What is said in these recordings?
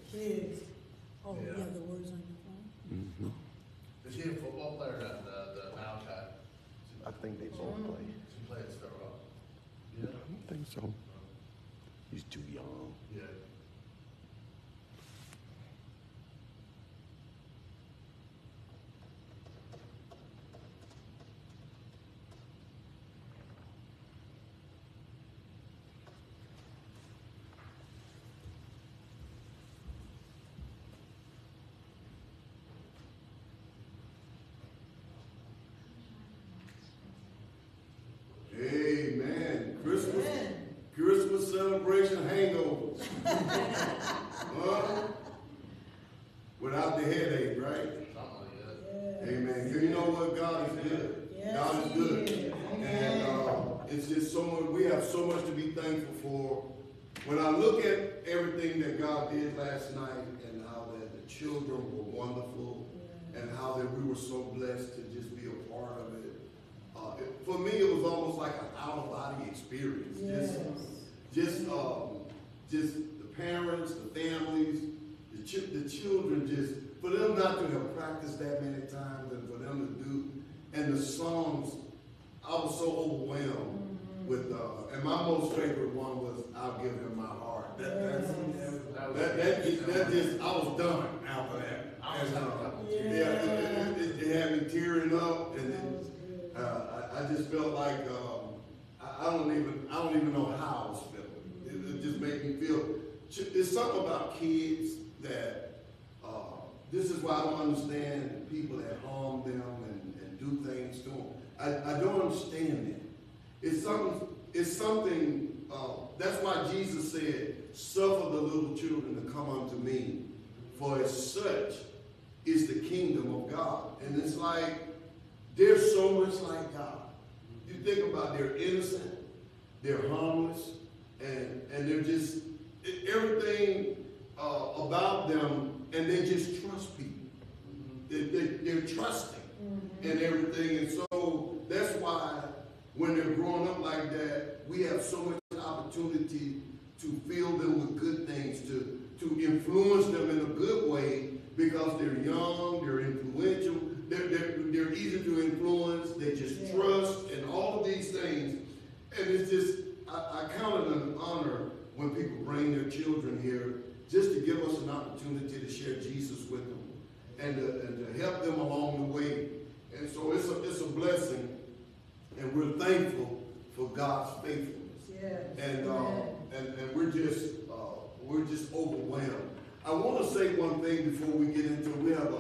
Big. Oh, Yeah. you have the words on your phone? Mm-hmm. Is he a football player, the Malachi? I think they both play. Does he play at Star Rock? I don't think so. He's too young. Yeah. Amen. Christmas, Amen. Christmas celebration hangovers. Huh? Without the headache, right? Something like that. Yes. Amen. You know what? God is good. Yes, God is He good. is. And Amen. it's just so much, we have so much to be thankful for. When I look at everything that God did last night and how that the children were wonderful and how that we were so blessed to just be a part of it, for me it was almost like an out-of-body experience. Yes. Just the parents, the families, the children, just for them not to have practiced that many times and for them to do, and the songs, I was so overwhelmed with, and my most favorite one was "I'll Give Him My Heart." That just, I was done after that. And, it had me tearing up, and I just felt like I don't even know how I was feeling. It just made me feel. It's something about kids that this is why I don't understand people that harm them and do things to them. I don't understand it. It's something. That's why Jesus said, "Suffer the little children to come unto me, for as such is the kingdom of God." And it's like they're so much like God. You think about, they're innocent, they're harmless, and they're just everything about them, and they just trust people. They're trusting and everything, and so that's why when they're growing up like that, we have so much opportunity to fill them with good things, to influence them in a good way, because they're young, they're influential, they're easy to influence, they just trust, and all of these things. And it's just, I count it an honor when people bring their children here, just to give us an opportunity to share Jesus with them and to help them along the way. And so it's a blessing, and we're thankful for God's faithfulness. Yes. And we're just overwhelmed. I want to say one thing before we get into. We have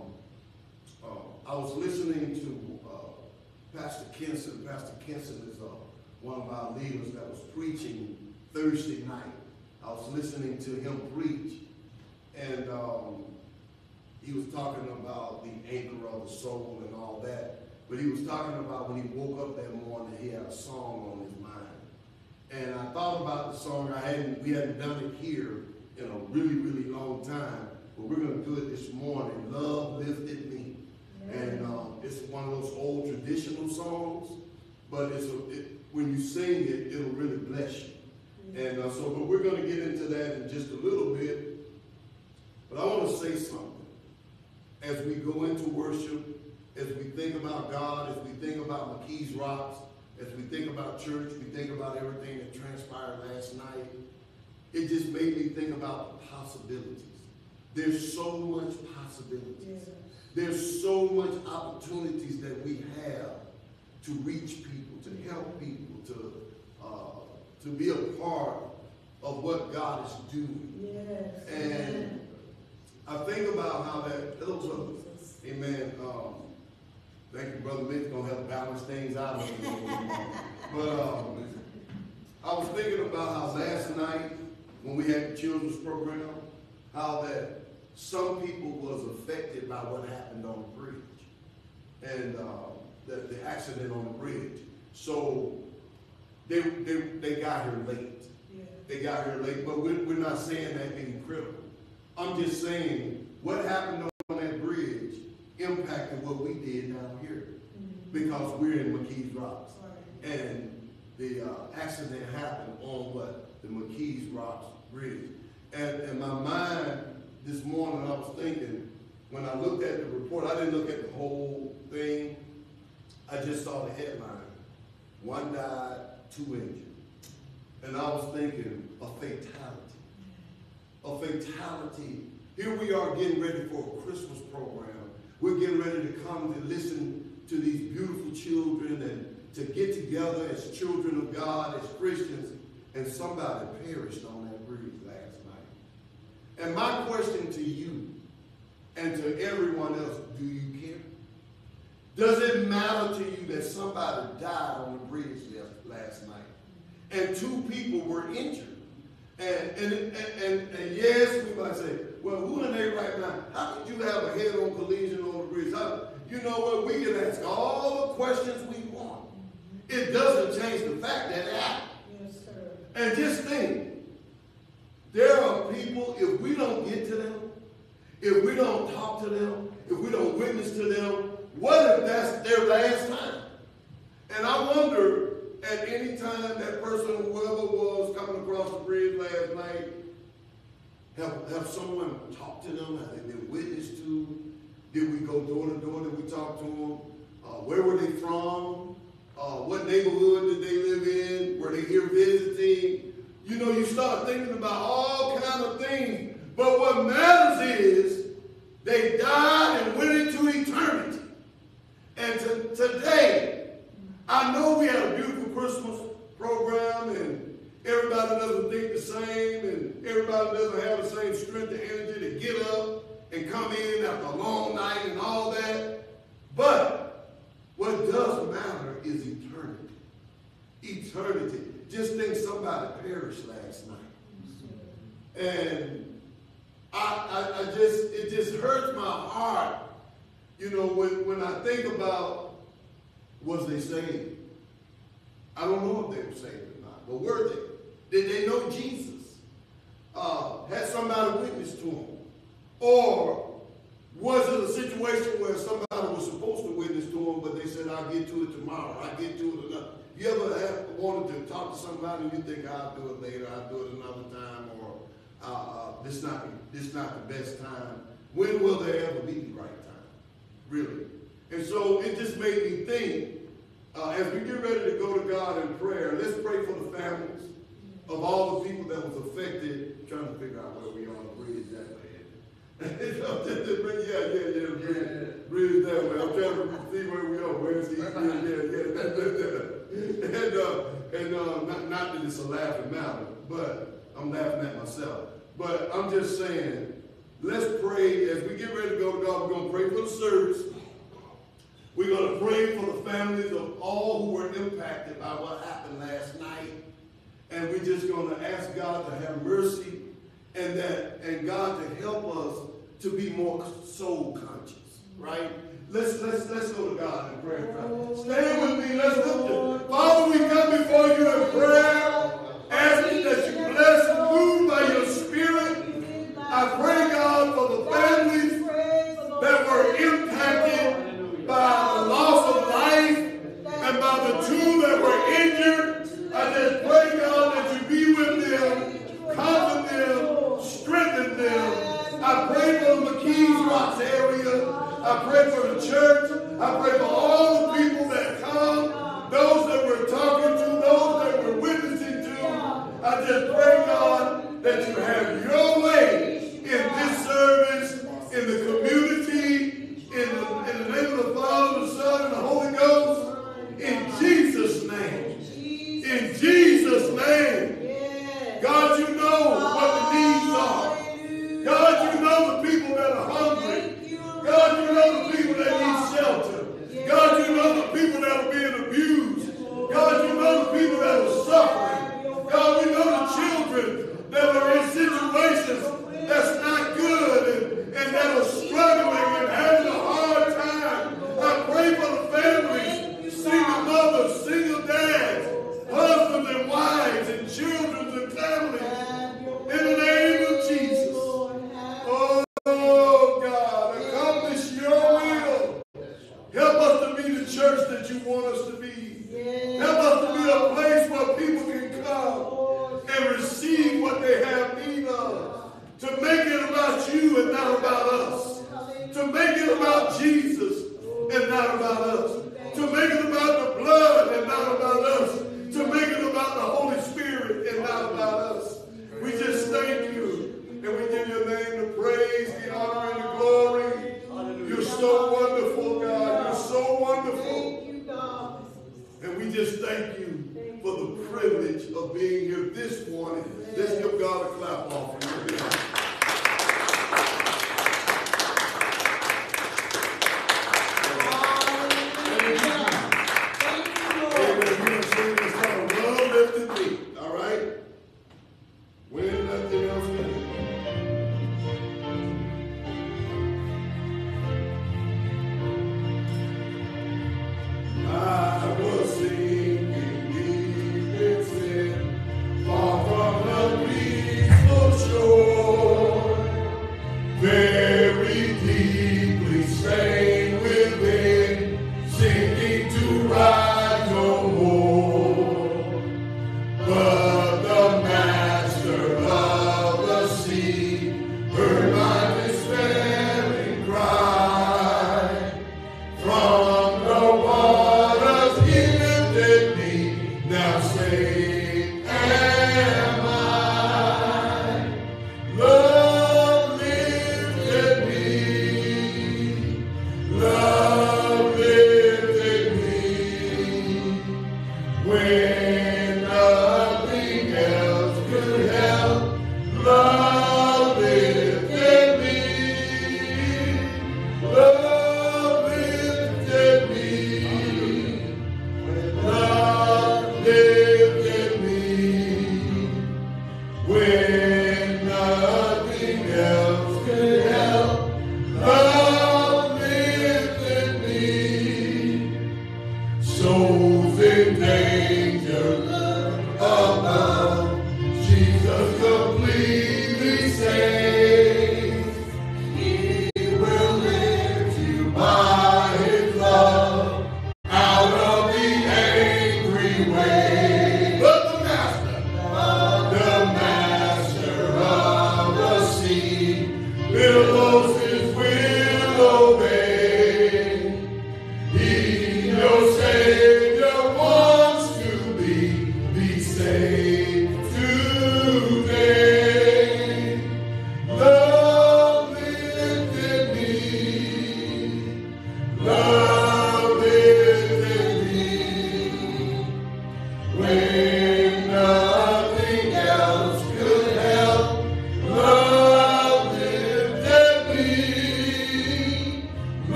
I was listening to Pastor Kenson. Pastor Kenson is one of our leaders that was preaching Thursday night. I was listening to him preach, and he was talking about the anchor of the soul and all that. But he was talking about when he woke up that morning, he had a song on his mind. And I thought about the song. We hadn't done it here in a really, really long time, but we're going to do it this morning. Love Lifted Me. And it's one of those old traditional songs, but when you sing it, it'll really bless you. And but we're going to get into that in just a little bit. But I want to say something. As we go into worship, as we think about God, as we think about McKees Rocks, as we think about church, we think about everything that transpired last night, it just made me think about the possibilities. There's so much possibilities. Yes. There's so much opportunities that we have to reach people, to help people, to be a part of what God is doing. Yes. And I think about how that, hello, brother. Amen. Thank you, Brother Mitch, gonna help balance things out a little bit. But I was thinking about how last night, when we had the children's program, how that some people was affected by what happened on the bridge and the accident on the bridge. So they got here late. Yeah. They got here late, but we're not saying that being critical. I'm just saying what happened on that bridge impacted what we did down here because we're in McKees Rocks. Right. And the accident happened on what? The McKees Rocks Bridge. And my mind when I looked at the report, I didn't look at the whole thing. I just saw the headline. 1 died, 2 injured. And I was thinking, a fatality. A fatality. Here we are getting ready for a Christmas program. We're getting ready to come to listen to these beautiful children and to get together as children of God, as Christians, and somebody perished on that bridge last night. And my question to you and to everyone else, do you care? Does it matter to you that somebody died on the bridge last night and 2 people were injured? And yes, we might say, well, who in their right now? How could you have a head-on collision on the bridge? You know what? We can ask all the questions we want. It doesn't change the fact that it happened. Yes, sir. And just think, there are people, if we don't get to them, if we don't talk to them, if we don't witness to them, what if that's their last time? And I wonder, at any time that person, whoever was coming across the bridge last night, have someone talked to them? Have they been witnessed to? Did we go door to door? Did we talk to them? Where were they from? What neighborhood did they live in? Were they here visiting? You know, you start thinking about all kinds of things. But what matters is they died and went into eternity. And today, I know we had a beautiful Christmas program and everybody doesn't think the same and everybody doesn't have the same strength and energy to get up and come in after a long night and all that. But what does matter is eternity. Eternity. Just think somebody perished last night. And it just hurts my heart, you know, when I think about, was they saved? I don't know if they were saved or not, but were they? Did they know Jesus? Had somebody witness to him? Or was it a situation where somebody was supposed to witness to him, but they said, I'll get to it tomorrow, I'll get to it another? You ever wanted to talk to somebody and you think, I'll do it later, I'll do it another time, or this not the best time? When will there ever be the right time? Really? And so it just made me think, as we get ready to go to God in prayer, let's pray for the families of all the people that was affected. I'm trying to figure out where we are on the bridge that way. Bridge that way. I'm trying to see where we are. Where's the And not that it's a laughing matter, but I'm laughing at myself. But I'm just saying, let's pray. As we get ready to go to God, we're going to pray for the service. We're going to pray for the families of all who were impacted by what happened last night. And we're just going to ask God to have mercy and God to help us to be more soul conscious, right? Let's go to God in prayer. Stay with me. Let's lift it. Father, we come before you in prayer, asking that you bless and move by your Spirit. I pray, God, for the families that were impacted by the loss of life and by the 2 that were injured. I just pray, God, that you be with them, comfort them, strengthen them. I pray for the McKees Rocks area. I pray for the church. I pray for all the people that come, those that we're talking to, those that we're witnessing to. I just pray, God, that you have your way in this service, in the community, in the name of the Father, the Son, and the Holy Ghost. In Jesus' name. In Jesus' name. God, you know what the needs are. God, you know the people that are hungry. God, you know the people that need shelter. God, you know the people that are being abused. God, you know the people that are suffering. God, we know the children that are in situations that's not good and that are struggling and having a hard time. I pray for the families, single mothers, single dads, husbands and wives and children and families. In the name of Jesus. Oh, God, accomplish your will. Help us to be the church that you want us to be. Help us to be a place where people can come and receive what they have need of. To make it about you and not about us. To about Jesus and not about us. To make it about the blood and not about us. To make it about the Holy Spirit and not about us. We just thank you. And we give your name the praise, the honor, and the glory. You're so wonderful, God. You're so wonderful. And we just thank you for the privilege of being here this morning. Let's give God a clap offering.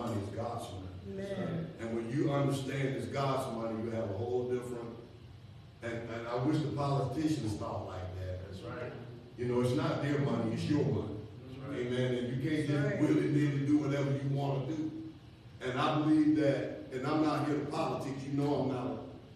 And when you understand it's God's money, you have a whole different And I wish the politicians thought like that. That's right. You know, it's not their money, it's your money. That's right. Amen. And you can't That's just right. willy-nilly do whatever you want to do. And I believe that, and I'm not here to politics, you know I'm not,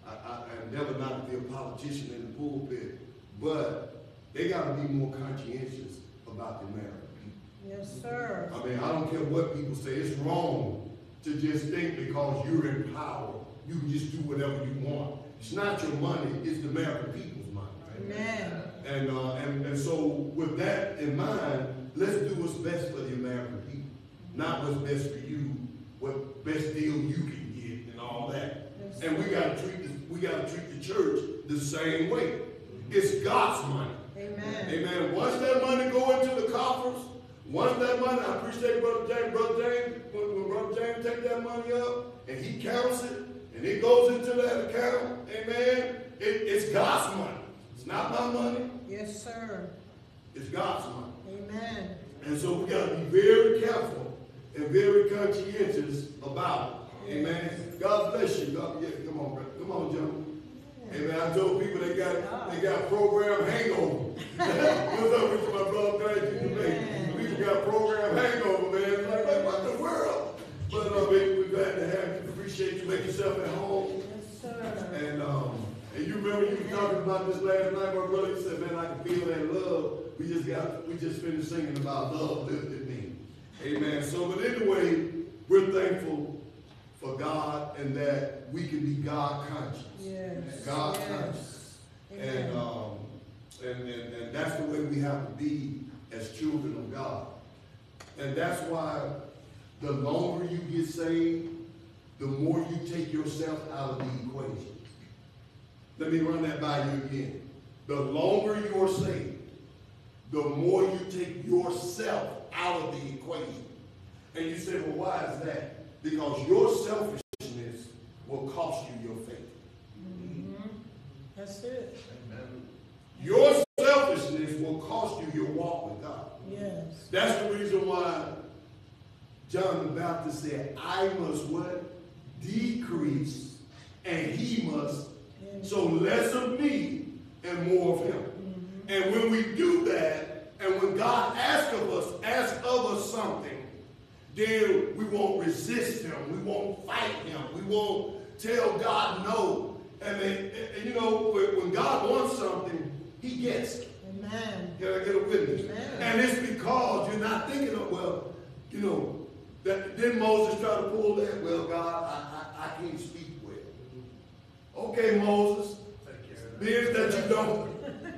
I endeavor not to be a politician in the pulpit, but they got to be more conscientious about the American people. Yes, sir. I mean, I don't care what people say, it's wrong to just think because you're in power, you can just do whatever you want. It's not your money, it's the American people's money. Amen. And so with that in mind, let's do what's best for the American people. Not what's best for you, what best deal you can get and all that. Yes, And we gotta treat the church the same way. It's God's money. Amen. Amen. Once that money go into the coffers, once that money, I appreciate Brother James, when Brother James take that money up and he counts it and it goes into that account, amen, it's God's money. It's not my money, Yes, sir. it's God's money. Amen. And so we got to be very careful and very conscientious about it. Amen. God bless you. God, yeah, come on, brother. Come on, John. Amen. I told people they got program hangover. What's up with my brother? Thank you, man. People got program hangover, man. It's like, what the world? But we're glad to have you. Appreciate you. Make yourself at home. Yes, sir. And you remember you were talking about this last night, my brother. You said, man, I can feel that love. We just finished singing about love lifted me. Amen. So, but anyway, we're thankful for God and that we can be God conscious. Yes. God Yes. conscious. Amen. And that's the way we have to be as children of God. And that's why the longer you get saved, the more you take yourself out of the equation. Let me run that by you again. The longer you're saved, the more you take yourself out of the equation. And you say, well, why is that? Because your selfishness will cost you your faith. Mm-hmm. That's it. Amen. Your selfishness will cost you your walk with God. Yes. That's the reason why John the Baptist said, I must what? Decrease, and he must. So less of me and more of him. Mm-hmm. And when we do that, and when God asks of us something, then we won't resist him. We won't fight him. We won't tell God no. And you know, when God wants something, he gets it. Amen. Can I get a witness? Amen. And it's because you're not thinking of, well, you know, that didn't Moses try to pull that? Well, God, I can't speak well. Okay, Moses, being that you don't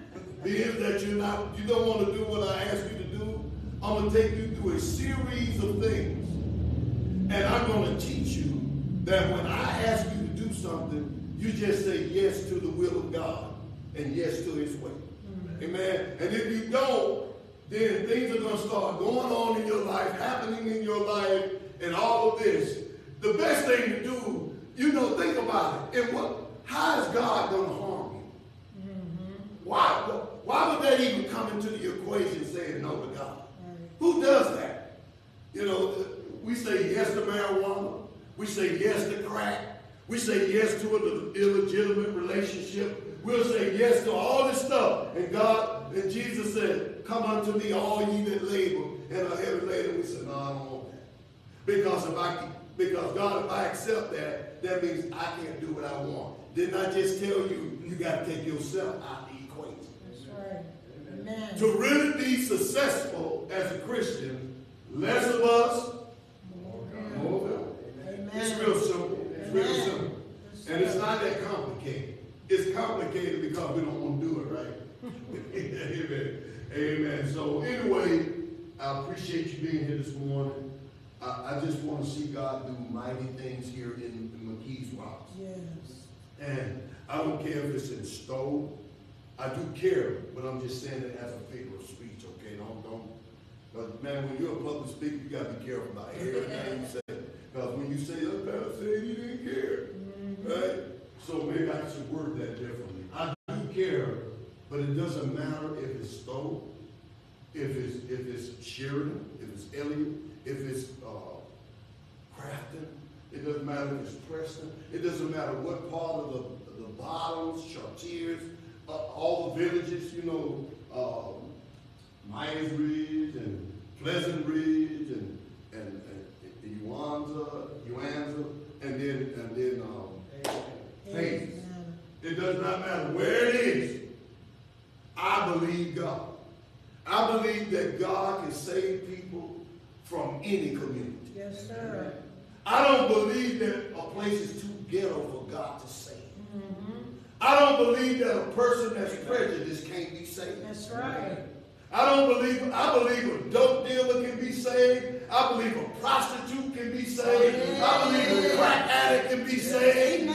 want to do what I asked you to do, I'm going to take you through a series of things. And I'm going to teach you that when I ask you to do something, you just say yes to the will of God and yes to his way. Mm-hmm. Amen. And if you don't, then things are going to start going on in your life, happening in your life, and all of this. The best thing to do, you know, think about it. How is God going to harm you? Mm-hmm. Why would that even come into the equation saying no to God? Right. Who does that? You know, we say yes to marijuana. We say yes to crack. We say yes to an illegitimate relationship. We'll say yes to all this stuff. And Jesus said, come unto me, all ye that labor and are heavy laden. We said, no, I don't want that. Because God, if I accept that, that means I can't do what I want. Didn't I just tell you, you got to take yourself out of the equation? That's right. Amen. To really be successful as a Christian, less of us, more of him. Amen. It's real simple. It's really simple. And it's not that complicated. It's complicated because we don't want to do it right. Amen. Amen. So anyway, I appreciate you being here this morning. I just want to see God do mighty things here in McKees Rocks. Yes. And I don't care if it's in Stowe. I do care, but I'm just saying it as a figure of speech, okay? Don't. But man, when you're a public speaker, you got to be careful about everything you say. Because when you say, oh, Pastor said he didn't care, right? So maybe I should word that differently. I do care, but it doesn't matter if it's Stowe, if it's Sheridan, if it's Elliott, if it's Crafton. It doesn't matter if it's Preston. It doesn't matter what part of the Bottoms, Chartiers, all the villages, you know, Myers Ridge and Pleasant Ridge and Uwanza, and then Hayes. It does not matter where it is. I believe God. I believe that God can save people from any community. Yes, sir. I don't believe that a place is too ghetto for God to save. I don't believe that a person that's prejudiced can't be saved. That's right. I believe a dope dealer can be saved. I believe a prostitute can be saved. I believe a crack addict can be saved.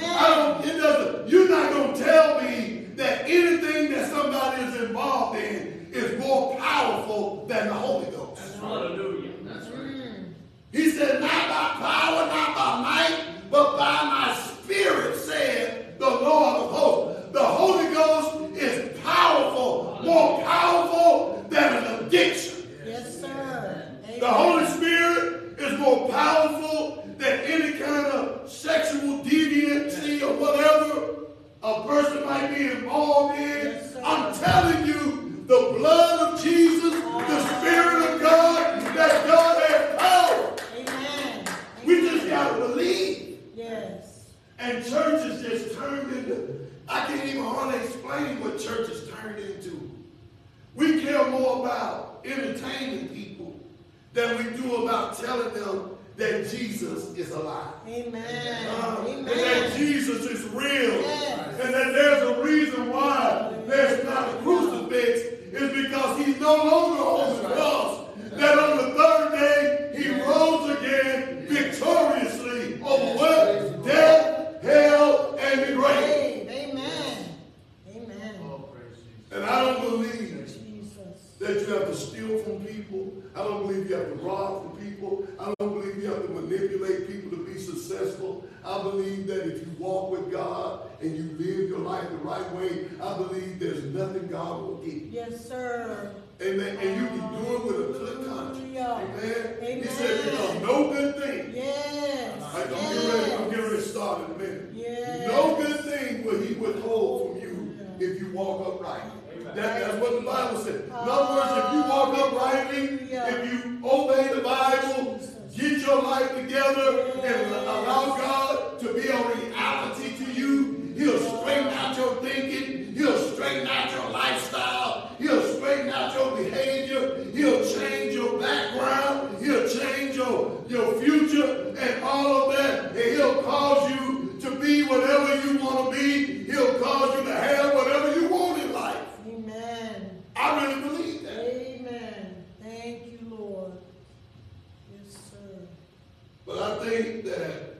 You're not going to tell me that anything that somebody is involved in is more powerful than the Holy Ghost. Hallelujah. That's right. He said, not by power, not by might, but by my spirit, said the Lord of hosts. The Holy Ghost is powerful, more powerful than an addiction. Yes, sir. The Holy Spirit is more powerful than any kind of sexual deviancy or whatever a person might be involved in. Yes, I'm telling you, the blood of Jesus, the Spirit of God, that God has power. Amen. We just got to believe. Yes. And churches just turned into, I can't even hardly explain what churches turned into. We care more about entertaining people than we do about telling them that Jesus is alive. Amen. And that Jesus is real. Yes. And that there's a reason why there's not a crucifix is because he's no longer on the cross. That on the third day he rose again victoriously over what? Death, hell, and the grave. Amen. Amen. Oh, praise Jesus. And I don't believe Jesus. that you have to steal from people. I don't believe you have to rob from people. I don't believe you have to manipulate people to be successful. I believe that if you walk with God and you live your life the right way, I believe there's nothing God will give you. Yes, sir. Amen. And you can do it with a clear conscience. Amen. Amen. He said, because no good thing. Yes. I'm getting ready to start in a minute. Yes. No good thing will he withhold from you if you walk upright. That's what the Bible said. In other words, if you walk uprightly, if you obey the Bible, get your life together, and allow God to be a reality to you, he'll straighten out your thinking, he'll straighten out your lifestyle, he'll straighten out your behavior, he'll change your background, he'll change your future and all of that, and he'll cause you to be whatever you want to be. He'll cause you to have whatever you want in life. Amen. I really believe that. Amen. Thank you, Lord. Yes, sir. But I think that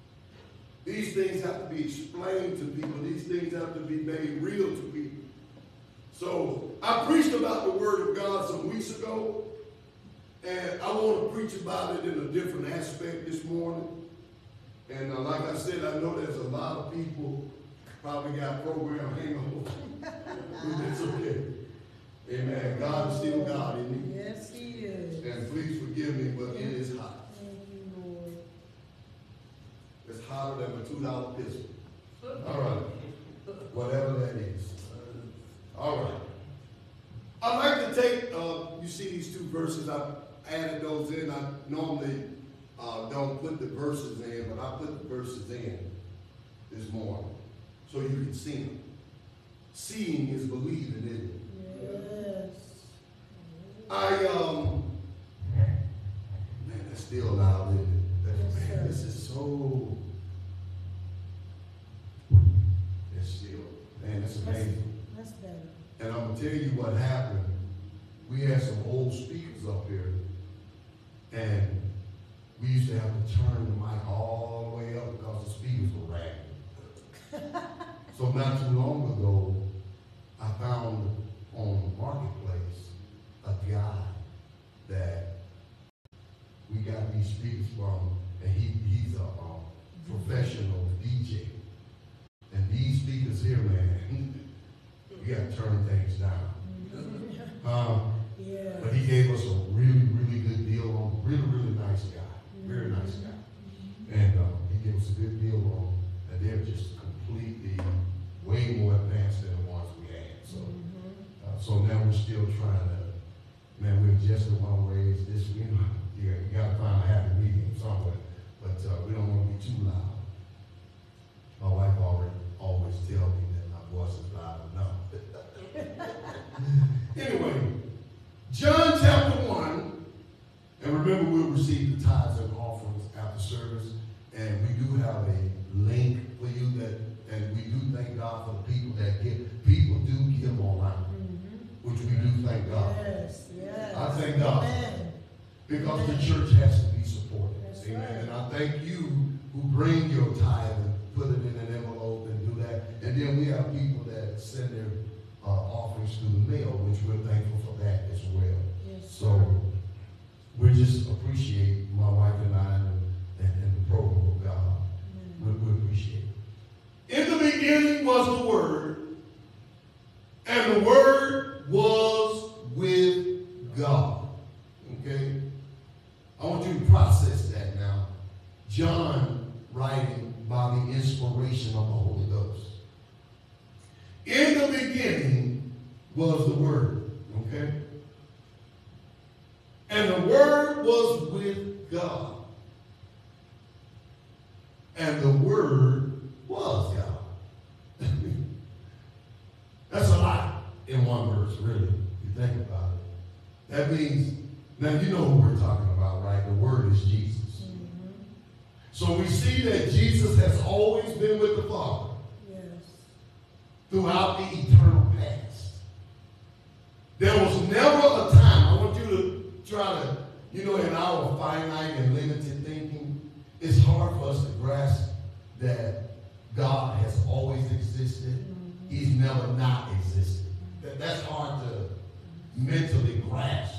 these things have to be explained to people. These things have to be made real to people. So I preached about the Word of God some weeks ago, and I want to preach about it in a different aspect this morning. And like I said, I know there's a lot of people probably got program hangover. It's okay. Amen. God is still God, isn't he? Yes, he is. And please forgive me, but it is hot. Thank you, Lord. It's hotter than a $2 pistol. All right. Whatever that is. All right. I'd like to take, you see these two verses, I added those in. I normally don't put the verses in, but I put the verses in this morning so you can see them. Seeing is believing, isn't it? Yes. Man, that's still loud, isn't it? Yes, Man, sir. this is so, it's still, man, that's amazing. That's better. And I'm going to tell you what happened. We had some old speakers up here, and we used to have to turn the mic all the way up because the speakers were ragged. So not too long ago, I found on Marketplace a guy that we got these speakers from, and he's a professional DJ. And these speakers here, man, you got to turn things down. Yeah. But he gave us a really, really good deal on, really, really nice guy. Very nice guy. And he still trying to, man, we're just in one way. This, you know, you got to find a happy medium somewhere. But we don't want to be too loud. My wife always tells me that my voice is loud enough. Anyway, John chapter 1, and remember we'll receive the tithes and offerings after service, and we do have a link for you that, and we do thank God for the people that give. People do give online, which we do thank God. Yes, yes. I thank God. Amen. Because the church has to be supported. That's Amen. right. And I thank you who bring your tithe and put it in an envelope and do that. And then we have people that send their offerings through the mail, which we're thankful for that as well. Yes, So we just appreciate my wife and I and the program of God. We appreciate it. In the beginning was the Word, and the Word was with God. Okay? I want you to process that now. John writing by the inspiration of the Holy Ghost. In the beginning was the Word. Okay? And the Word was with God. And the Word was God. That's a lot in one verse, really, if you think about it. That means, now you know who we're talking about, right? The Word is Jesus. So we see that Jesus has always been with the Father. Yes. Throughout the eternal past. There was never a time, I want you to try to, you know, in our finite and limited thinking, it's hard for us to grasp that God has always existed. He's never not existed. That's hard to mentally grasp.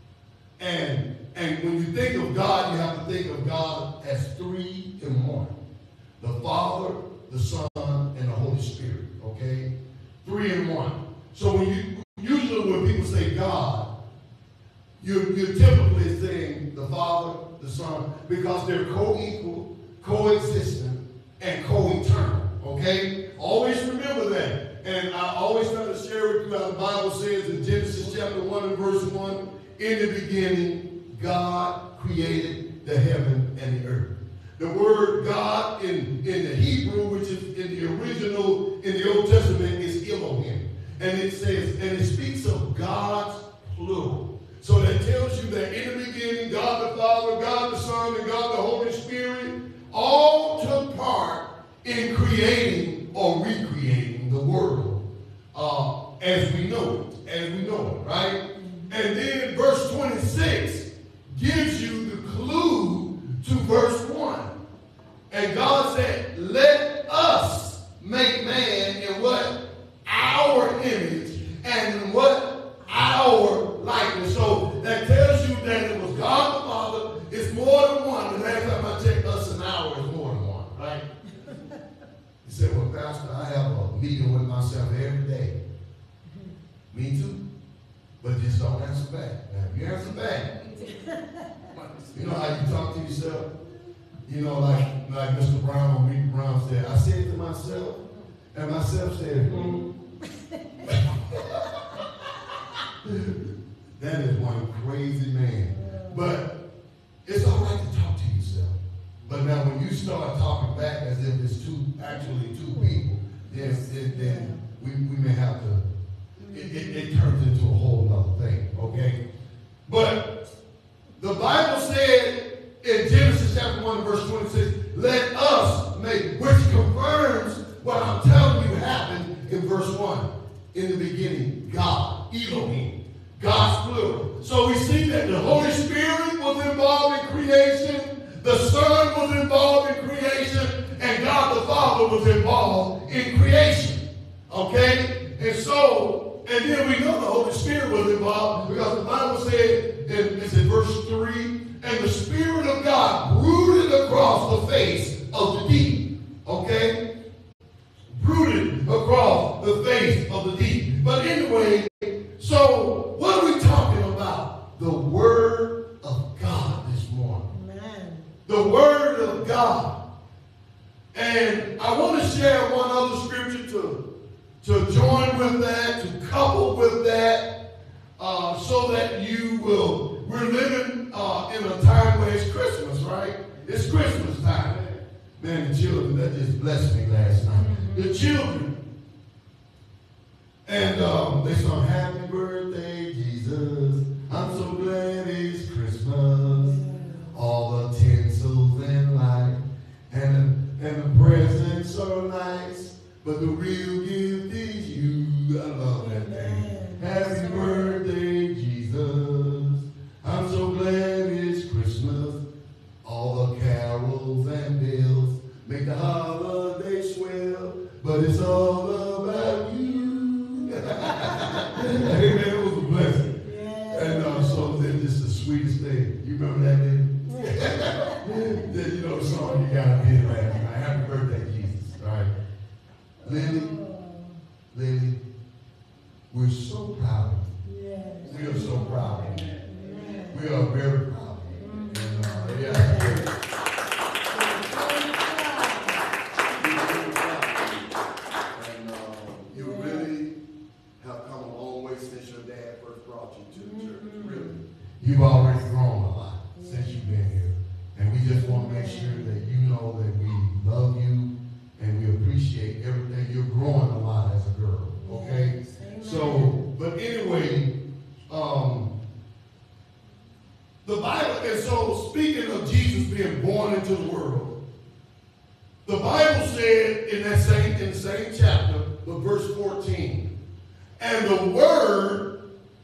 And when you think of God, you have to think of God as three in one. The Father, the Son, and the Holy Spirit. Okay? Three in one. So usually when people say God, you're typically saying the Father, the Son, because they're co-equal, co-existent, and co-eternal. Okay? Always remember that. And I always try to share with you how the Bible says in Genesis chapter 1 and verse 1, in the beginning, God created the heaven and the earth. The word God in the Hebrew, which is in the original, in the Old Testament, is Elohim. And it says, and it speaks of God's plural. So that tells you that in the beginning, God the Father, God the Son, and God the Holy Spirit all took part in creating or recreating the world as we know it, right? And then verse 26 gives you the clue to verse 1. And God said, let us make man in what? Our image, and in what? Our likeness. So that tells you that it was God the Father. It's more than one. The last time I checked, us and our is more than one, right? He said, well, Pastor, I have a meeting with myself every day. Me too. But just don't answer back. Now, if you answer back, you know how you talk to yourself? You know, like Mr. Brown or Ricky Brown said, I said to myself, and myself said, That is one crazy man. But it's all right to talk to yourself. But now when you start talking back as if it's actually two people, then we may have to, it turns into a whole other thing, okay? But the Bible said in Genesis chapter 1 verse 26, let us make, which confirms what I'm telling you happened in verse 1. In the beginning, God, Elohim, God's plural. So we see that the Holy Spirit was involved in creation, the Son was involved in creation, and God the Father was involved in creation. Okay? And then we know the Holy Spirit was involved because the Bible said, it's in verse 3, and the Spirit of God brooded across the face of the deep. Okay? Brooded across the face of the deep. But anyway, so what are we talking about? The Word of God this morning. Amen. The Word of God. And I want to share one other scripture to join with that, to couple with that. so that you will, we're living in a time where it's Christmas, right? It's Christmas time. Man, the children, that just blessed me last night. The children. And they sung, happy birthday, Jesus. I'm so glad it's Christmas. All the tinsels and light. And the presents are nice. But the real gift is you. I love that thing. Happy birthday, Jesus. I'm so glad it's Christmas. All the carols and bells make the holiday swell, but it's all about you. Amen. It was a blessing. Yeah. And so then just the sweetest thing. You remember that, baby? Then you know the song you got to be last night. Happy birthday, Jesus. All right. Lily, we're so proud of you. Yes. We are so proud of you. Amen. We are very proud of you. And, yeah. And you really have come a long way since your dad first brought you to the church. Really. You've already grown a lot since you've been here. And we just want to make sure that you know that we love you and we appreciate everything. You're growing a lot as a girl. Okay? Yes. So, but anyway, the Bible, and so speaking of Jesus being born into the world, the Bible said in the same chapter, but verse 14, and the Word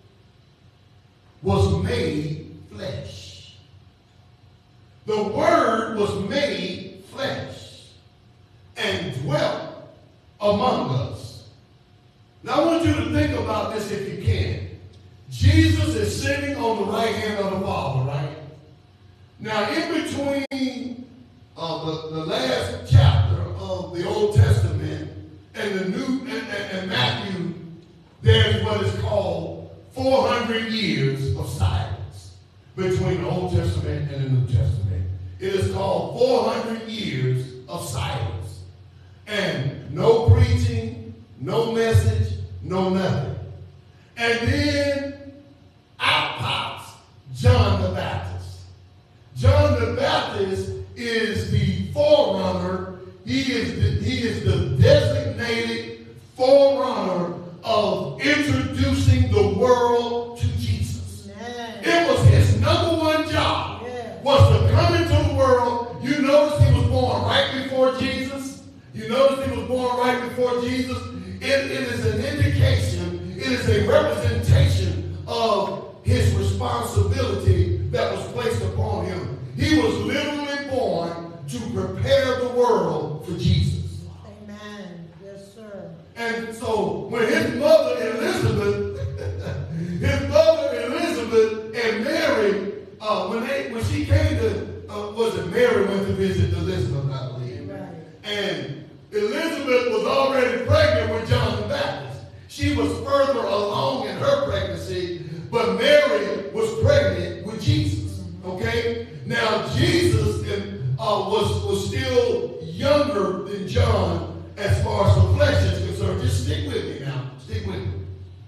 was made flesh. The Word was made flesh and dwelt among us. Now I want you to think about this if you can. Jesus is sitting on the right hand of the Father, right? Now in between the last chapter of the Old Testament and the New and Matthew, there's what is called 400 years of silence between the Old Testament and the New Testament. It is called 400 years of silence. And no preaching, no message, no nothing. And then out pops John the Baptist. John the Baptist is the forerunner. He is the designated forerunner of introducing the world to Jesus. Amen. It was his number one job, was to come into the world. You notice he was born right before Jesus. You notice he was born right before Jesus. It is an indication, it is a representation of his responsibility that was placed upon him. He was literally born to prepare the world for Jesus. Amen. Yes, sir. And so when his mother Elizabeth and Mary, when she came to, was it Mary went to visit Elizabeth, I believe. Right. And Elizabeth was already pregnant with John the Baptist. She was further along in her pregnancy, but Mary was pregnant with Jesus. Okay? Now Jesus was still younger than John as far as the flesh is concerned. Just stick with me now. Stick with me.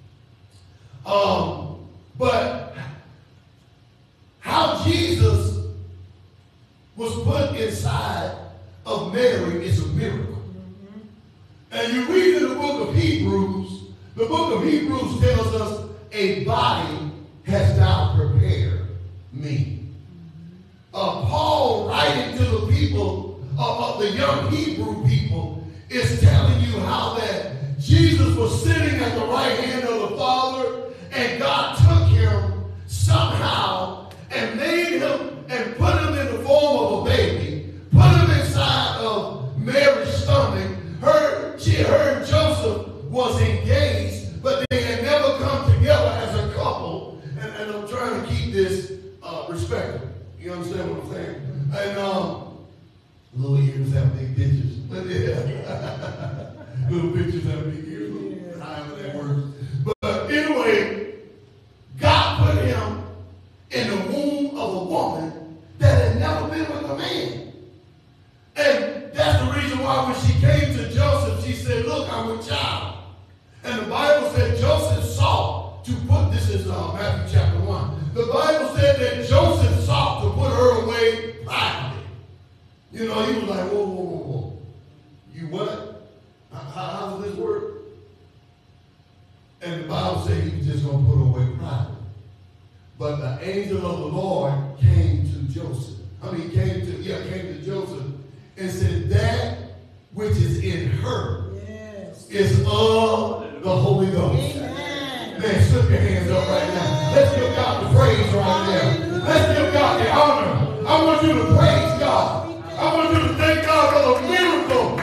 But how Jesus was put inside of Mary is a miracle. And you read in the book of Hebrews, the book of Hebrews tells us a body has thou prepared me. Paul writing to the people, of the young Hebrew people, is telling you how that Jesus was sitting at the right hand of the Father, and God took him somehow and made him and put him in the form of a baby, put him inside of Mary's stomach. Her and Joseph was engaged, but they had never come together as a couple. And I'm trying to keep this respectful. You understand what I'm saying? And little ears have big ditches. But yeah. Little pictures have big ears. However that works. But anyway, God put him in the womb of a woman that had never been with a man. And that's the reason why when she came to Joseph, she said, look, I'm with child. And the Bible said Joseph sought to put, this is Matthew chapter 1. The Bible said that Joseph sought to put her away privately. You know, he was like, whoa, whoa, whoa, whoa. You what? How does this work? And the Bible said he was just going to put her away privately. But the angel of the Lord came to Joseph. Came to Joseph and said, that which is in her is of the Holy Ghost. Amen. Man, slip your hands up right now. Let's give God the praise right there. Let's give God the honor. I want you to praise God. I want you to thank God for the miracle.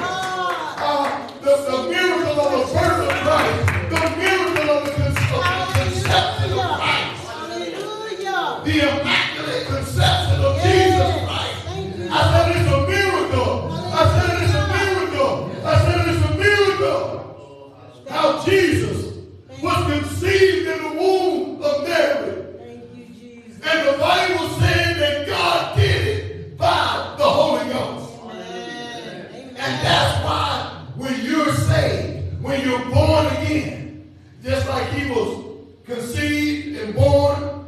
The miracle of the birth of Christ. The miracle of the conception of Christ. Hallelujah. The immaculate conception of Jesus Christ. I said it's a miracle. I said it's a miracle. I said it's a miracle. How Jesus was conceived in the womb of Mary. Thank you, Jesus. And the Bible said that God did it by the Holy Ghost. Amen. Amen. And that's why when you're saved, when you're born again, just like he was conceived and born,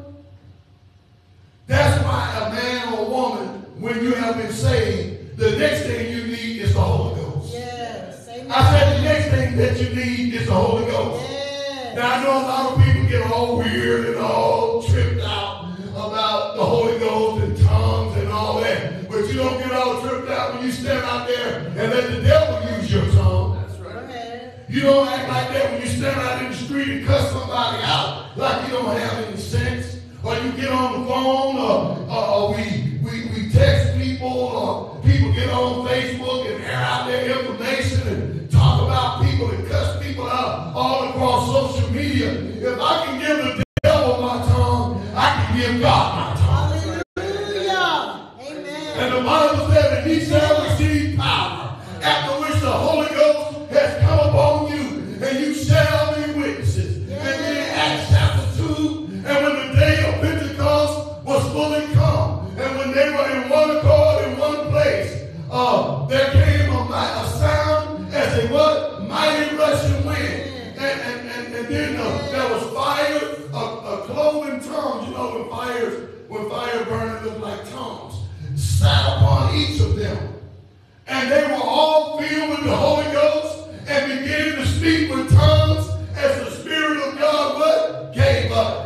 that's why a man or a woman, when you have been saved, the next thing you need is the Holy Ghost. Yes. Amen. I said the next thing that you need is the Holy Ghost. Yes. Now I know a lot of people get all weird and all tripped out about the Holy Ghost and tongues and all that. But you don't get all tripped out when you stand out there and let the devil use your tongue. That's Go right. ahead. You don't act like that when you stand out in the street and cuss somebody out like you don't have any sense. Or you get on the phone or we text people or people get on Facebook and air out their information and talk about people and cuss people out all across social media. If I can give the devil my tongue, I can give God my tongue. Hallelujah. Amen. And the Bible said that he shall receive power, after which the Holy Ghost has come upon you, and you shall be witnesses. And then Acts chapter 2, and when the day of Pentecost was fully come, and when they were in one accord in one place, there came a sound as a what? Mighty rushing wind. And then there was fire, a cloven tongue. You know, when fire burning looked like tongues, sat upon each of them. And they were all filled with the Holy Ghost and began to speak with tongues as the Spirit of God what? Gave up.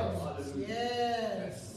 Yes.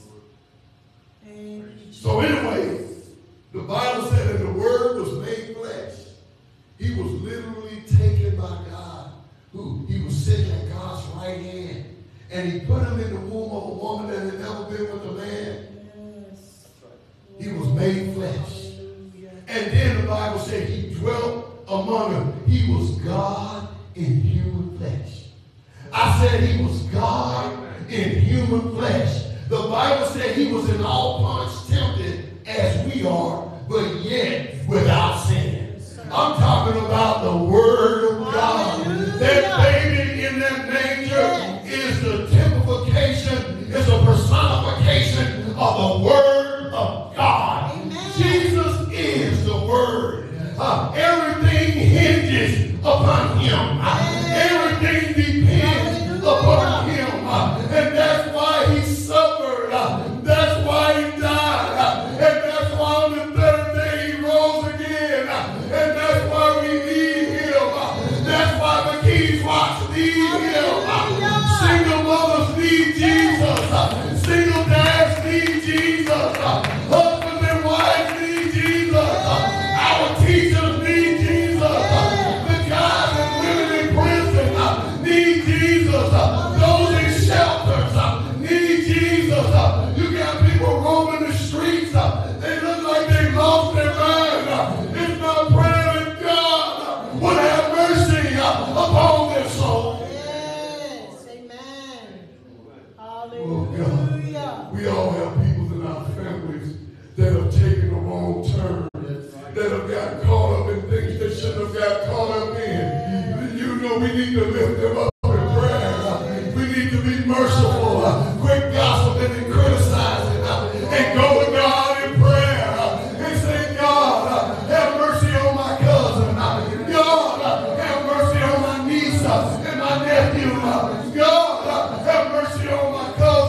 Thank you, Jesus. So anyway, the Bible said that the Word was made flesh. He was literally taken by God. He was sitting at God's right hand. And he put him in the womb of a woman that had never been with a man. Yes. He was made flesh. And then the Bible said he dwelt among them. He was God in human flesh. I said he was God in human flesh. The Bible said he was in all points tempted as we are, but yet without sin. I'm talking about the Word of God. That baby in that manger is the typification, is a personification of the Word of God. Amen. Jesus is the Word. Everything hinges upon him. Everything depends upon him. And that's why he suffered. That's why he died. And that's why on the third day he rose again. And that's why we need him. That's why the King's Watch need him. Single mothers need Jesus. Single dads need Jesus. Husbands and wives need Jesus. Our teachers need Jesus. The guys and women in prison need Jesus. Those in shelters need Jesus. You got people roaming the streets. They look like they lost their mind. It's my prayer that God would have mercy upon their soul. Yes. Amen. Oh Hallelujah. God, we all have people in our families that have taken the wrong turn, that have got caught up in things they shouldn't have got caught up in. You know, we need to lift them up in prayer. We need to be merciful, quit gossiping and criticizing, and go to God in prayer and say, God, have mercy on my cousin. God, have mercy on my niece and my nephew. God, have mercy on my cousin.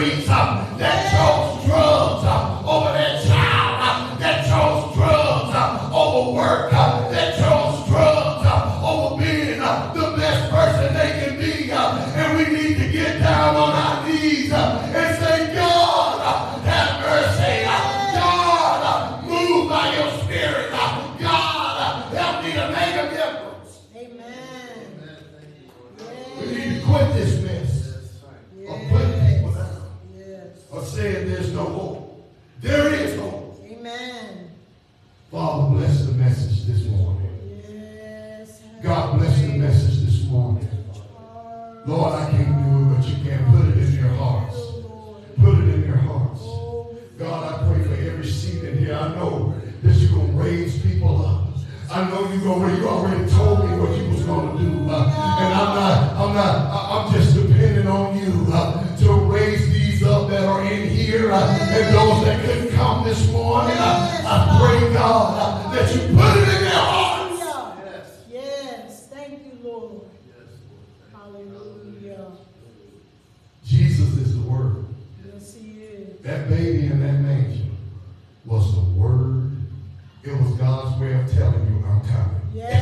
streets, that chose drugs over that child, that chose drugs over work, that chose drugs over being the best person they can be. And we need to get down on our knees and say, God, have mercy. God, move by your spirit. God, help me to make a difference. Amen. We need to quit this mess of putting people down Yes. or saying there's no hope. There is hope. Amen. Father, bless the message this morning. Yes. God bless the message this morning. Lord, I can't do it, but you can. Put it in their hearts. Put it in their hearts. God, I pray for every seat in here. I know that you're going to raise people up. I know you already told me what you was going to do. And I'm just depending on you to raise these up that are in here and those that couldn't come this morning. I pray, God, that you put it in their hearts. Yes. Thank you, Lord. Hallelujah. Jesus is the Word. Yes, he is. That baby in that manger was the Word. It was God's way of telling you, I'm coming.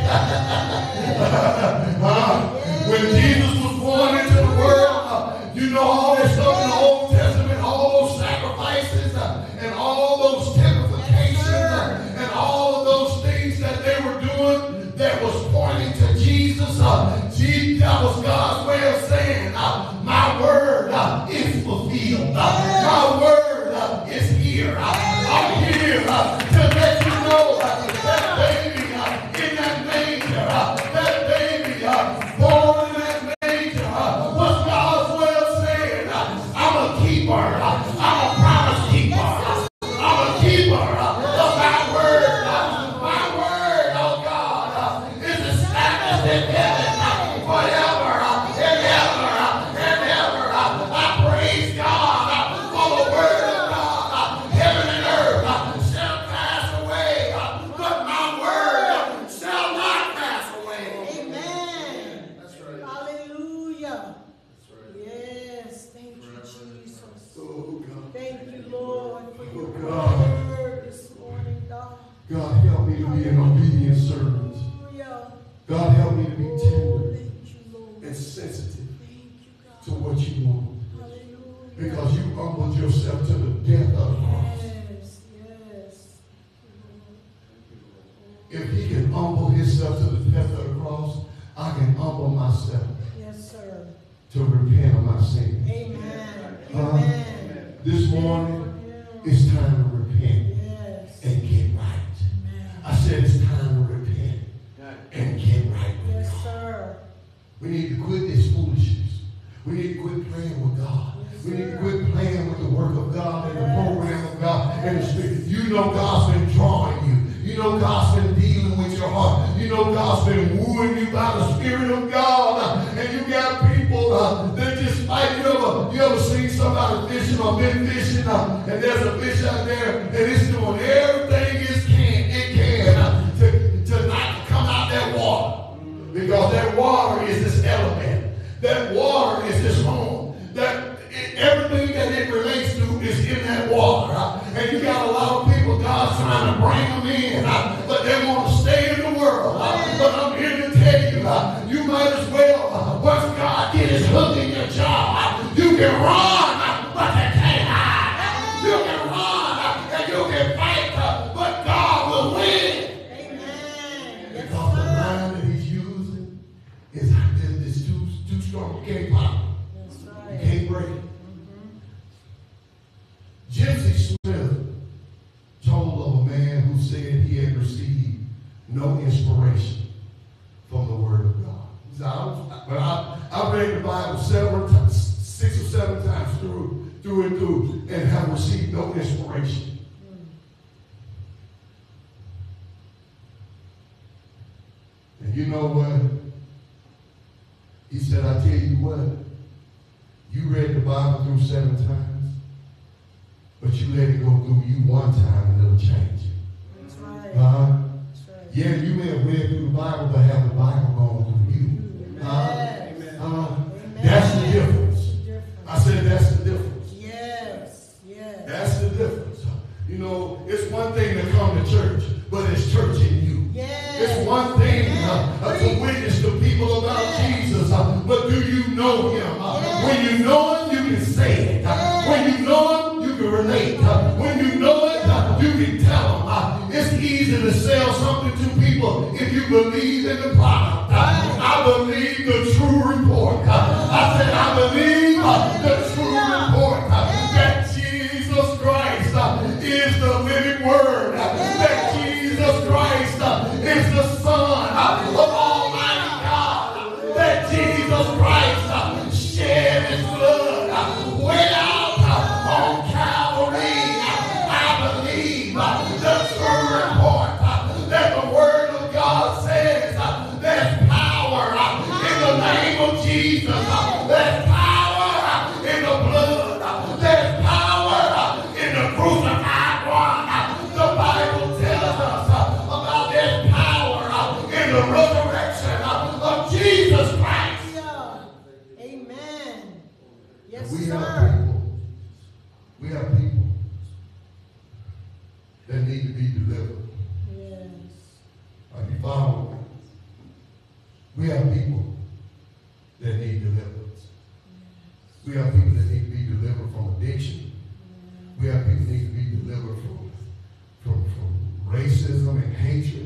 When Jesus was born into the world, you know all that stuff in the Old Testament, all those sacrifices and all those typifications and all of those things that they were doing that was pointing to Jesus. That was God's way of saying, my word is fulfilled. My word is here. I'm here to let you know that baby in that manger, that baby born in that manger was God's way of saying, I'm a keeper. I'm a promise keeper. I'm a keeper of my word. My word, oh God, is established in heaven forever and ever and ever. I praise God for the word of God. Heaven and earth shall pass away, but my word shall not pass away. Amen. That's right. Hallelujah. That's right. Yes. Thank you, Jesus. Oh God. Thank you, Lord, for your God. word this morning, God. God, help me to be an obedient servant. Hallelujah. God, help me to be Oh, tender thank you, Lord. and sensitive Thank you, God. to what you want. Hallelujah. Because you humbled yourself to the death of the cross. Yes, yes. If he can humble himself to the death of the cross, I can humble myself Yes, sir. to repent of my sin. Amen. Huh? Amen. This morning, it's time to repent Yes. and get right. Amen. I said it's time to repent and get right with Yes, God. sir. We need to quit this foolishness. We need to quit playing with God. We need to quit playing with the work of God and the program of God and the Spirit. You know God's been drawing you. You know God's been dealing with your heart. You know God's been wooing you by the Spirit of God. And you got people that just like you ever seen somebody fishing or been fishing and there's a fish out there and it's doing everything it can to not come out that water. Because that water is this element. That water is this home. Everything that it relates to is in that water. And you got a lot of people, God's trying to bring them in, but they want to stay in the world. But I'm here to tell you, you might as well, once God get his hook in your jaw, you can run, but you can't hide. You can run, and you can fight, but God will win. Amen. Yes, Because the sir. line that he's using is too strong. You can't pop it. That's You right. can't break it. Gypsy Smith told of a man who said he had received no inspiration from the Word of God. He said, I read the Bible several times, 6 or 7 times through and through, and have received no inspiration. And you know what? He said, I tell you what, you read the Bible through 7 times, but you let it go through you 1 time and it'll change you. That's right. Huh? That's right. Yeah, you may have read through the Bible, but have the Bible gone through you? Yes. That's the difference. I said that's the difference. Yes. can say it. When you know it, you can relate. When you know it, you can tell them. It's easy to sell something to people if you believe in the product. I believe the true report. I said I believe the true report that Jesus Christ is the living word. That Jesus Christ is the Son of Almighty God. That Jesus Christ shed his blood way out on Calvary. I believe the true report that the Word of God says there's power in the name of Jesus. There's power in the blood. There's power in the crucified one. The Bible tells us about there's power in the resurrection of Jesus Christ. Amen. Yes, We sir. have people that need to be delivered. Yes. Are you following me? We have people that need deliverance. We have people that need to be delivered from addiction. We have people that need to be delivered from racism and hatred.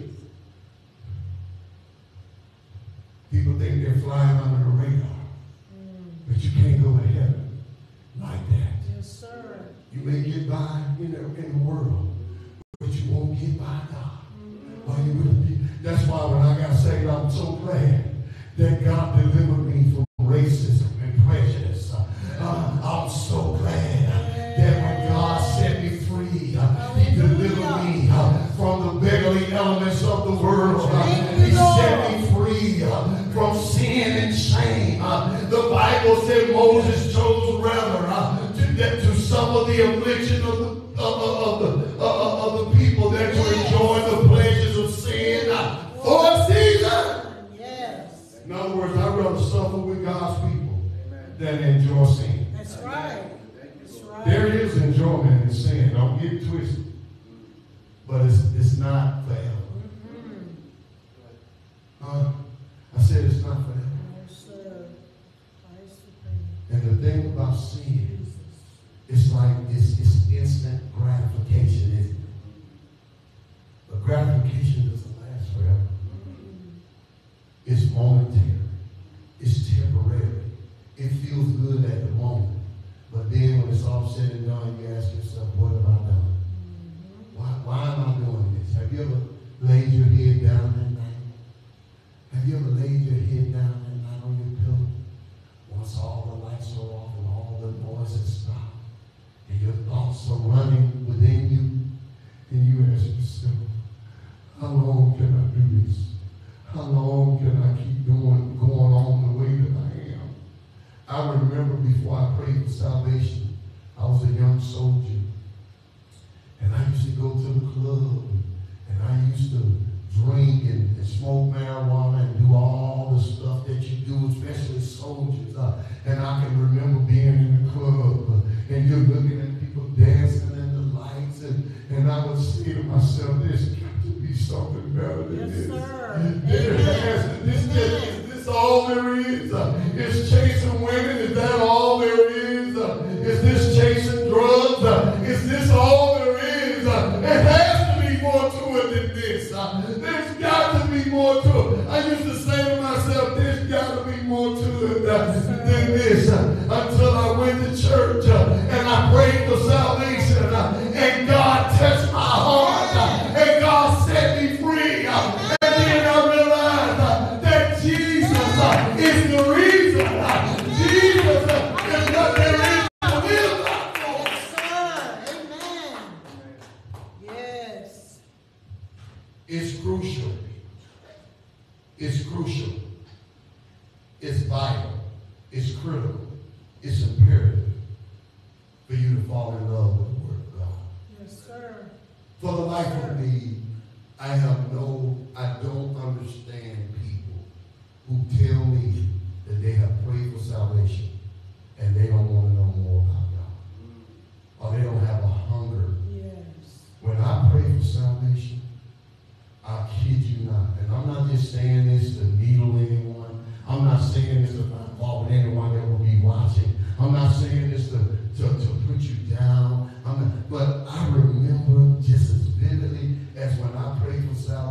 People think they're flying under the radar, but you can't go to heaven like that. Yes, sir. You may get by in the world, but you won't get by God. Are you with me? That's why when I got saved, I'm so glad that God delivered me from racism and prejudice. I'm so glad that when God set me free, He delivered me from the beggarly elements of the world. He set me free from sin and shame. The Bible said Moses chose rather to suffer the affliction of the people than to enjoy the pleasures of sin for a season. Yes. In other words, I'd rather suffer with God's people than enjoy sin. That's right. That's right. There is enjoyment in sin. Don't get it twisted. But it's not forever. I said it's not forever. Yes, sir. Christ the King. And the thing about sin, it's like it's instant gratification, isn't it? But gratification doesn't last forever. It's momentary. It's temporary. It feels good at the moment. But then when it's all said and done, you ask yourself, what have I done? Why am I doing this? Have you ever laid your head down at night? Have you ever laid your head down at night on your pillow? Once all the lights are off and all the noise has stopped, and your thoughts are running within you, and you ask yourself, how long can I do this? How long can I keep going on the way that I am? I remember before I prayed for salvation, I was a young soldier. And I used to go to the club, and I used to drink and smoke marijuana and do all the stuff that you do, especially soldiers. And I can remember being in the club, and you're looking at people dancing in the lights, and I would say to myself, there's got to be something better than Yes, this. sir. Is this all there is? Is chasing women, is that all there is? Is this chasing drugs? Is this all there is? It has to be more to it than this. There's got to be more to it. I used to say to myself, there's got to be more to it than this. Until I went to church and I prayed for salvation and God touched my heart and God set me free. And then I realized that Jesus is the reason. Jesus is what there is to live for. Yes, sir. Amen. Yes. It's crucial. It's crucial. It's vital. It's critical. It's imperative for you to fall in love with the Word of God. Yes, sir. For the life of me, I don't understand people who tell me that they have prayed for salvation and they don't want to know more about God. Or they don't have a hunger. Yes. When I pray for salvation, I kid you not, and I'm not just saying this to needle anyone. I'm not saying this to involve anyone that will be watching. I'm not saying this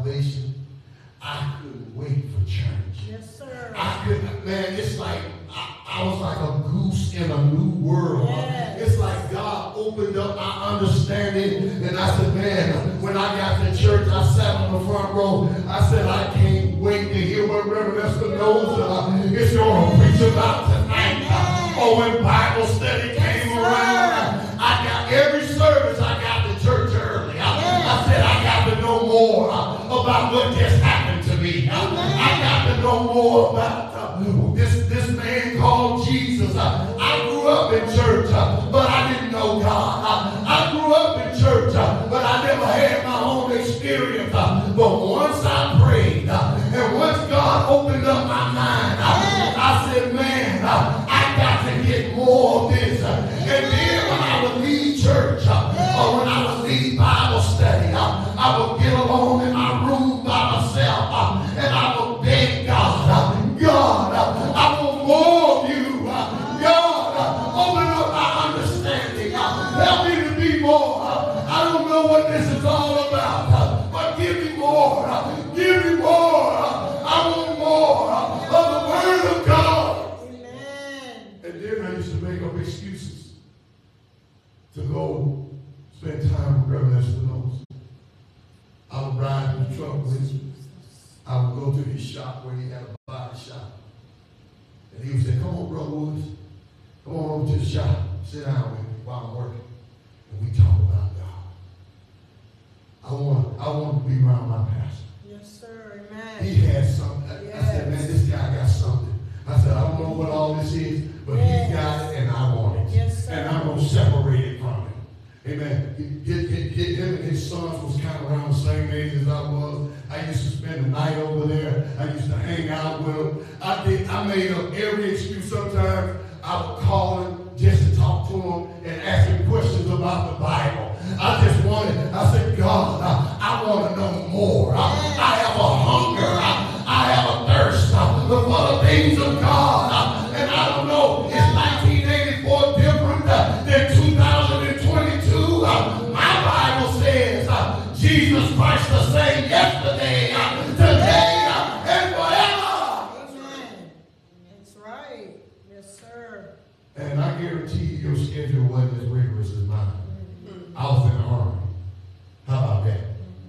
salvation, I couldn't wait for church. Yes, sir. I couldn't, man, it's like, I was like a goose in a new world. Yes. It's like God opened up my understanding, and I said, man, when I got to church, I sat on the front row. I said, I can't wait to hear what Reverend Espinosa is going to preach about tonight. Or when Bible study came around, I got every service, I got to church early. I said, I got to know more about what just happened to me. I got to know more about this man called Jesus. I grew up in church, but I didn't know God. I grew up in church, but I never had my own experience. But once I prayed, and once God opened up my mind, I said, man, I got to get more of this. And then when I would leave church, or when I would leave Bible study, I would get alone in my room by myself, and I would beg God, God, I want more of you. God, open up my understanding. Help me to be more. I don't know what this is all about, but give me more. Give me more. I want more of the Word of God. Amen. And then I used to make up excuses to go spend time with Reverend Espinosa. I would ride in the truck with him. I would go to his shop where he had a body shop. And he would say, come on, Brother Woods. Come on over to the shop. Sit down with me while I'm working. And we talk about God. I want to be around my pastor. Yes, sir. Amen. He has something. I said, man, this guy got something. I said, I don't know what all this is, but Yes. he got it and I want it. Yes, sir. And I'm going to separate it from him. Amen. Him and his sons was kind of around the same age as I was. I used to spend the night over there. I used to hang out with him. I made up every excuse. Sometimes I would call him just to talk to him and ask him questions about the Bible. I said, God, I want to know more. I have a hunger. I have a thirst for the things of God. And I don't know, is 1984 different than 2022? My Bible says Jesus Christ the same yesterday, today, and forever. Amen. That's right. Yes, sir. And I guarantee you your schedule wasn't as rigorous as mine. I was in the army. How about that?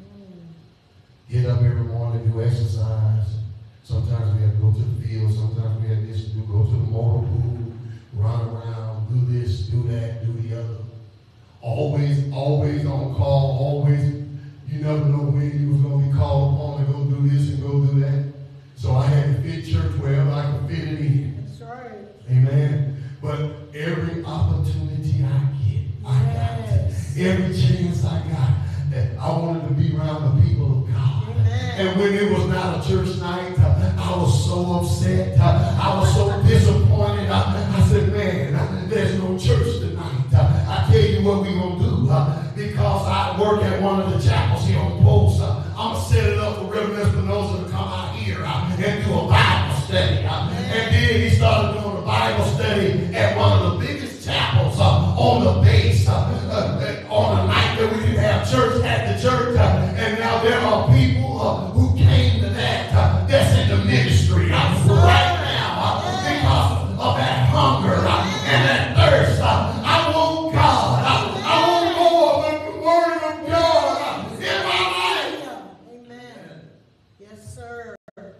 Get up every morning, do exercise. Sometimes we had to go to the field. Sometimes we had this to do, go to the motor pool, run around, do this, do that, do the other. Always on call. Always, you never know when you was going to be called upon to go do this and go do that. So I had to fit church wherever I could fit it in. That's right. Amen. But every opportunity I get, I got it. Every chance I got, that I wanted to be around the people of God. Amen. And when it was not a church night, I was so upset. I was so disappointed. I said, man, there's no church tonight. I tell you what we're going to do. Because I work at one of the chapels here on Post, I'm going to set it up for Reverend Espinosa to come out here and do a Bible study. And then he started doing a Bible study at one of the biggest chapels on the base on a night that we didn't have church at the church. And now there are people who came to that that's in the ministry right now because of that hunger and that thirst. I want God. I want more of the Word of God in my life. Amen. Yes, sir.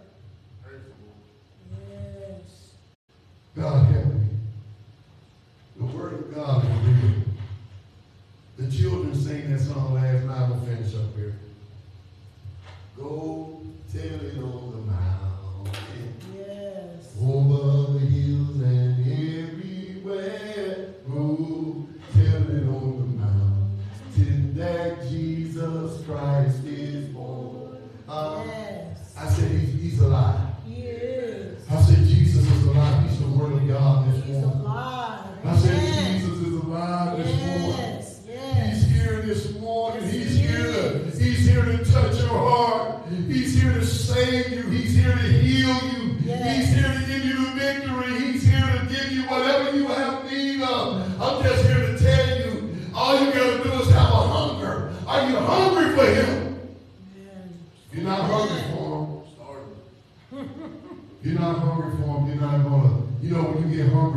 Yes. God help me. The Word of God is real. The children sang that song last night. I'm going to finish up here. Go tell it on the mountain, Yes. over the hills and everywhere. Go tell it on the mountain that Jesus Christ is born. Yes. I said he's alive. He is. I said Jesus is alive. He's the Word of God this He's morning. alive. I said Amen. Jesus is alive this morning. Yes. Yes. He's here this morning. He's here to touch your heart. He's here to save you. He's here to heal you. Yes. He's here to give you the victory. He's here to give you whatever you have need of. I'm just here to tell you, all you got to do is have a hunger. Are you hungry for Him? Amen. If you're not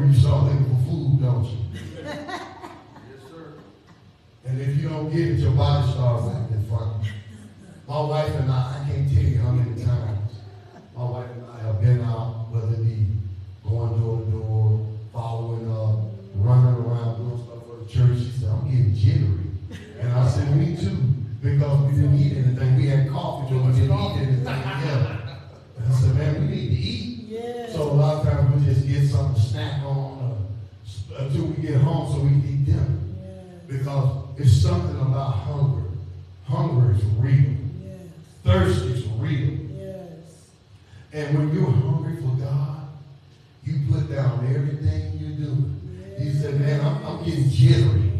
you start looking for food, don't you? Yes, sir. And if you don't get it, your body starts acting funny. My wife and I can't tell you how many times my wife and I have been out, whether it be going door to door, following up, running around, doing stuff for the church. She said, I'm getting jittery. And I said, me too, because we didn't eat anything. We had coffee, but we didn't eat anything together. And I said, man, we need to eat. Yes. So a lot of times we just get something to snack on until we get home so we can eat dinner. Yes. Because it's something about hunger. Hunger is real. Yes. Thirst is real. Yes. And when you're hungry for God, you put down everything you're doing. You said, man, I'm getting jittery.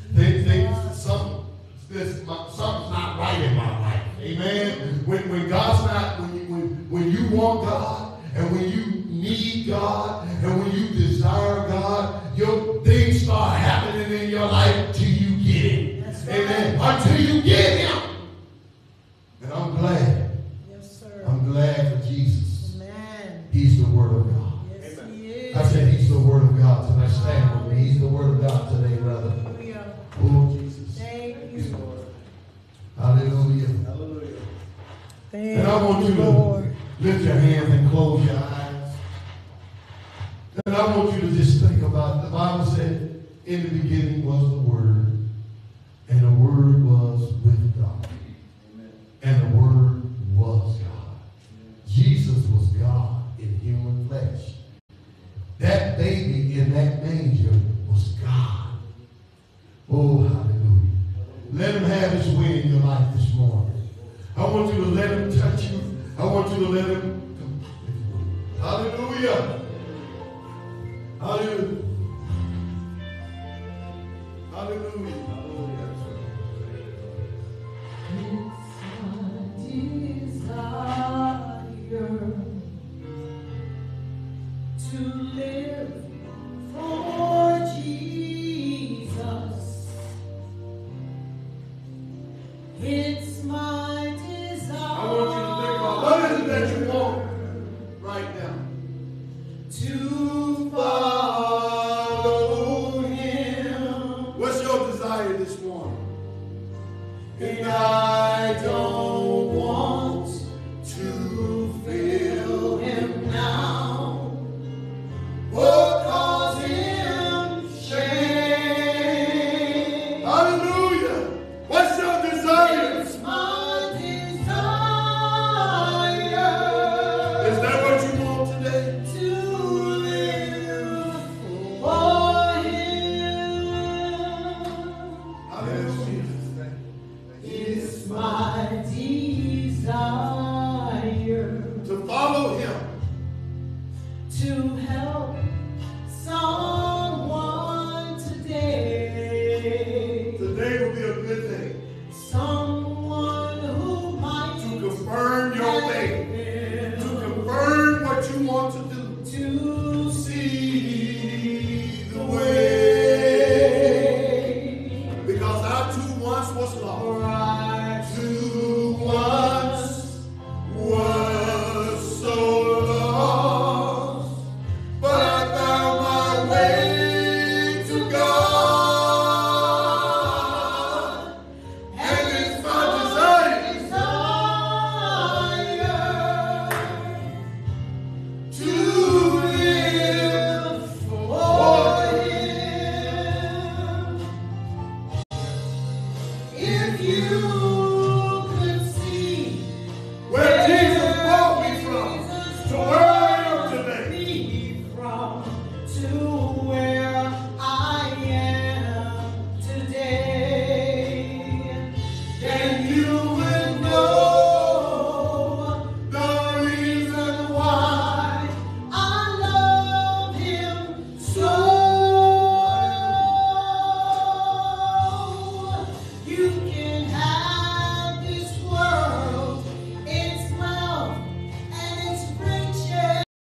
Something's not right in my life. Amen. When God's not, when you want God, and when you need God, and when you desire God, your things start happening in your life till you get Him. Amen. Until you get Him. And I'm glad. Yes, sir. I'm glad for Jesus. Amen. He's the Word of God. Yes, He is. I said He's the Word of God tonight. Stand with me. He's the Word of God today, brother. Hallelujah. Oh, Jesus. Thank you, Lord. Hallelujah. Hallelujah. Thank And I want you to Lord. lift your hands and close your eyes. And I want you to just think about it. The Bible said, in the beginning was the Word, and the Word was with God. Amen. And the Word was God. Jesus was God in human flesh. That baby in that manger was God. Oh, hallelujah. Let Him have His way in your life this morning. I want you to let Him touch you. I want you to let Him. Hallelujah. Hallelujah. Hallelujah. To live for Jesus, it's my desire. I want you to think about what is it that you want right now. To follow Him. What's your desire this morning? And I